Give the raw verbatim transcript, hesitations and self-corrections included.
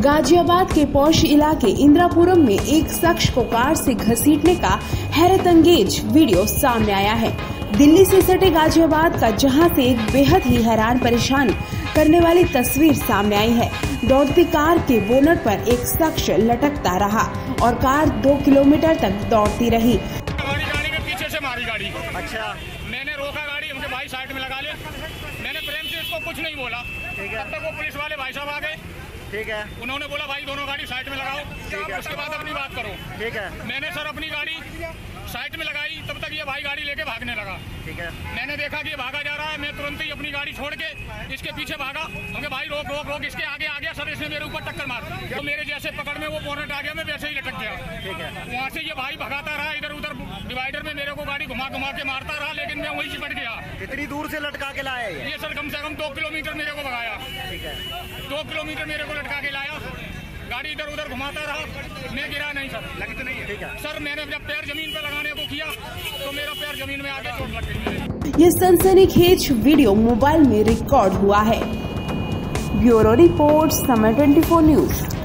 गाजियाबाद के पौष इलाके इंदिरापुरम में एक शख्स को कार से घसीटने का हैरतअंगेज वीडियो सामने आया है। दिल्ली से सटे गाजियाबाद का, जहां से एक बेहद ही हैरान परेशान करने वाली तस्वीर सामने आई है। दौड़ती कार के बोनट पर एक शख्स लटकता रहा और कार दो किलोमीटर तक दौड़ती रही। गाड़ी गाड़ी के पीछे से मारी गाड़ी। अच्छा, मैंने रोका गाड़ी, हमके भाई साइड में लगा ले। मैंने प्रेम से इसको कुछ नहीं बोला। ठीक है। तब तक वो पुलिस वाले भाई साहब आ गए। ठीक है। उन्होंने बोला भाई दोनों गाड़ी साइड में लगाओ, उसके बाद अपनी बात करो। ठीक है। मैंने सर अपनी गाड़ी साइड में लगाई, तब तक ये भाई गाड़ी लेके भागने लगा। ठीक है। मैंने देखा कि ये भागा जा रहा है, मैं तुरंत ही अपनी गाड़ी छोड़ के इसके पीछे भागा। हमके भाई रोक रोक रोक, इसके आगे आ गया सर, इसने मेरे ऊपर टक्कर मार दी। तो मेरे जैसे पकड़ में वो बोनट आ गया, मैं वैसे ही लटक गया। ठीक है। वहाँ से ये भाई भगाता रहा, इधर उधर डिवाइडर में मेरे को गाड़ी घुमा घुमा के मारता रहा, लेकिन मैं वहीं चिपट गया। कितनी दूर से लटका के लाया ये? ये सर कम से कम दो किलोमीटर मेरे को भगाया। ठीक है। दो किलोमीटर मेरे को लटका के लाया, गाड़ी इधर उधर घुमाता रहा, मैं गिरा नहीं सर। लगी तो नहीं है? ठीक है सर, मैंने जब पैर जमीन पर लगाने को किया तो मेरा पैर जमीन में आके चोट लग गई। ये सनसनीखेज वीडियो मोबाइल में रिकॉर्ड हुआ है। ब्यूरो रिपोर्ट, समय चौबीस न्यूज।